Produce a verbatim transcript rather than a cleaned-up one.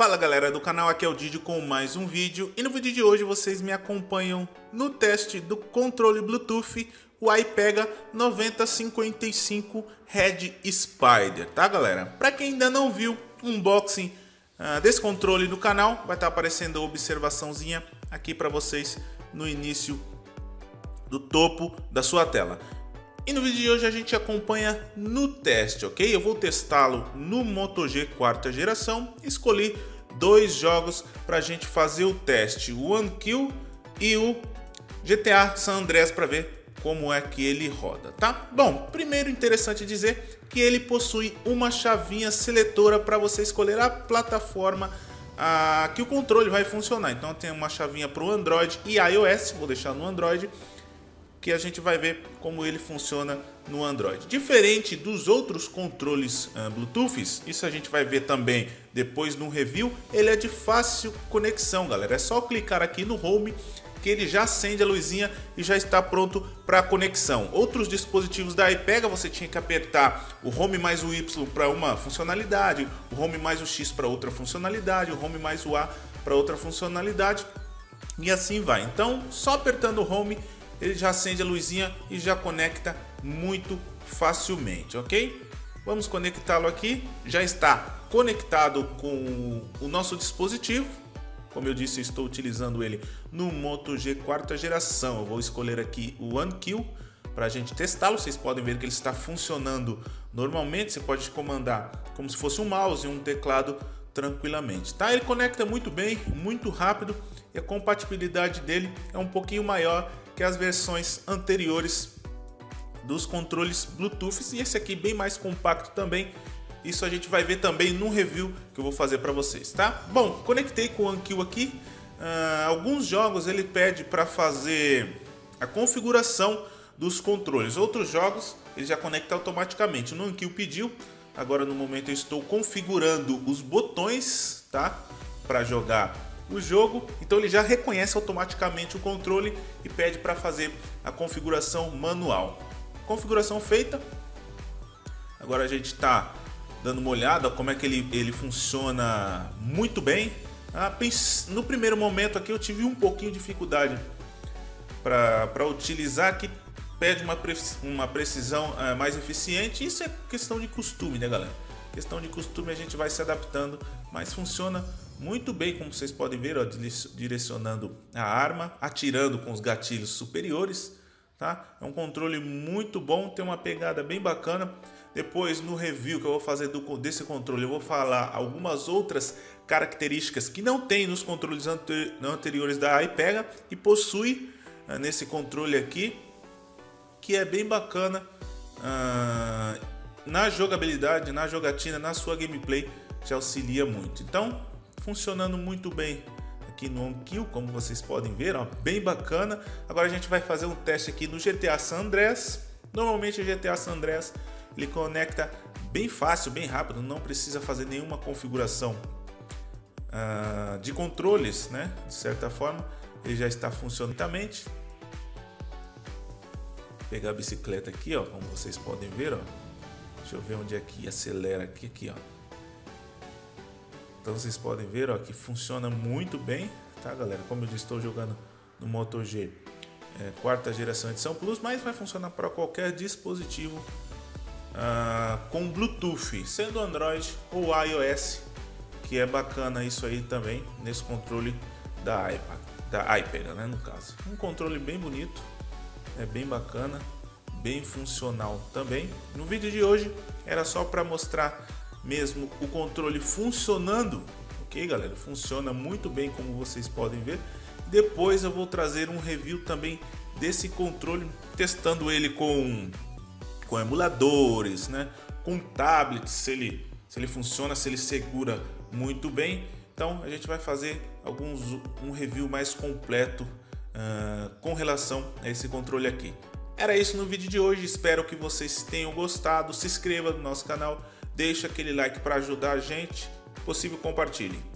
Fala galera do canal, aqui é o Didi com mais um vídeo e no vídeo de hoje vocês me acompanham no teste do controle Bluetooth o iPega nove zero cinco cinco Red Spider, tá galera? Para quem ainda não viu o unboxing uh, desse controle no canal, vai estar aparecendo a observaçãozinha aqui para vocês no início do topo da sua tela. E no vídeo de hoje a gente acompanha no teste, ok? Eu vou testá-lo no Moto G quarta geração. Escolhi dois jogos para a gente fazer o teste, o OneKill e o G T A San Andreas, para ver como é que ele roda, tá? Bom, primeiro interessante dizer que ele possui uma chavinha seletora para você escolher a plataforma a, que o controle vai funcionar. Então tem uma chavinha para o Android e iOS, vou deixar no Android, que a gente vai ver como ele funciona no Android. Diferente dos outros controles uh, Bluetooth, isso a gente vai ver também depois no review, ele é de fácil conexão, galera. É só clicar aqui no Home que ele já acende a luzinha e já está pronto para conexão. Outros dispositivos da iPega você tinha que apertar o Home mais o Y para uma funcionalidade, o Home mais o X para outra funcionalidade, o Home mais o A para outra funcionalidade e assim vai. Então, só apertando o Home ele já acende a luzinha e já conecta muito facilmente, ok? Vamos conectá-lo aqui. Já está conectado com o nosso dispositivo. Como eu disse, eu estou utilizando ele no Moto G quarta geração. Eu vou escolher aqui o OneKill para a gente testá-lo. Vocês podem ver que ele está funcionando normalmente. Você pode comandar como se fosse um mouse e um teclado tranquilamente, tá? Ele conecta muito bem, muito rápido e a compatibilidade dele é um pouquinho maior que as versões anteriores dos controles Bluetooth, e esse aqui bem mais compacto também. Isso a gente vai ver também no review que eu vou fazer para vocês, tá? Bom, conectei com o OneKill aqui. Uh, alguns jogos ele pede para fazer a configuração dos controles. Outros jogos ele já conecta automaticamente. No OneKill pediu. Agora no momento eu estou configurando os botões, tá? Para jogar o jogo, então ele já reconhece automaticamente o controle e pede para fazer a configuração manual. Configuração feita. Agora a gente está dando uma olhada como é que ele, ele funciona muito bem. Ah, no primeiro momento aqui eu tive um pouquinho de dificuldade para utilizar, que pede uma, uma precisão uh, mais eficiente. Isso é questão de costume, né galera? Questão de costume, a gente vai se adaptando, mas funciona muito bem, como vocês podem ver, ó, direcionando a arma, atirando com os gatilhos superiores, tá? É um controle muito bom, tem uma pegada bem bacana. Depois no review que eu vou fazer do, desse controle, eu vou falar algumas outras características que não tem nos controles ante, anteriores da iPega e possui uh, nesse controle aqui, que é bem bacana uh, na jogabilidade, na jogatina, na sua gameplay, te auxilia muito. Então, funcionando muito bem aqui no OneKill, como vocês podem ver, ó, bem bacana. Agora a gente vai fazer um teste aqui no G T A San Andreas. Normalmente o G T A San Andreas ele conecta bem fácil, bem rápido, não precisa fazer nenhuma configuração uh, de controles, né? De certa forma, ele já está funcionando totalmente. Vou pegar a bicicleta aqui, ó, como vocês podem ver, ó. Deixa eu ver onde é que acelera aqui, aqui, ó. Então vocês podem ver, ó, que funciona muito bem, tá galera? Como eu disse, estou jogando no Moto G é, quarta geração edição Plus, mas vai funcionar para qualquer dispositivo uh, com Bluetooth, sendo Android ou iOS, que é bacana isso aí também nesse controle da iPad, da iPega, né, no caso. Um controle bem bonito, é bem bacana, bem funcional também. No vídeo de hoje era só para mostrar mesmo o controle funcionando, ok galera? Funciona muito bem, como vocês podem ver. Depois eu vou trazer um review também desse controle, testando ele com, com emuladores, né? Com tablets, se ele, se ele funciona, se ele segura muito bem. Então a gente vai fazer alguns, um review mais completo uh, com relação a esse controle aqui. Era isso no vídeo de hoje, espero que vocês tenham gostado. Se inscreva no nosso canal, deixa aquele like para ajudar a gente, se possível compartilhe.